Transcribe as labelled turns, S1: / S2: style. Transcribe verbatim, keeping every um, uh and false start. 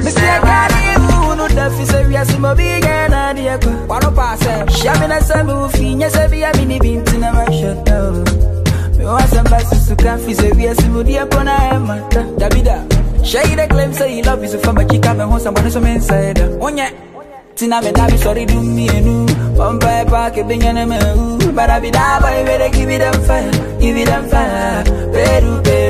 S1: Mister Gadi, who no the fish we are smoking and idea. What a pass, Shamina Samu, Finas, a be a mini bint in a shut down. Me want some buses to come, fish we are smoking upon a Davida. Shade the claim say he love you so from a chica, and home someone is inside. On ya Tina, me sorry, do me a new one by park, a big enemy, but I be that way, give it them fire, give it them fire.